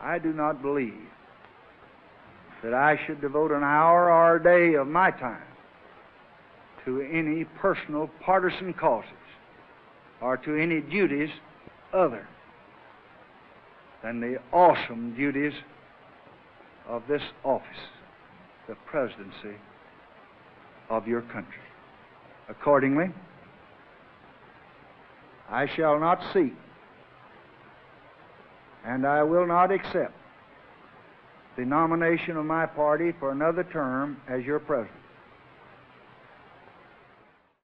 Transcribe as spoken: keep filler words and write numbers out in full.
I do not believe that I should devote an hour or a day of my time to any personal partisan causes or to any duties other than the awesome duties of this office, the presidency of your country. Accordingly, I shall not seek and I will not accept the nomination of my party for another term as your president.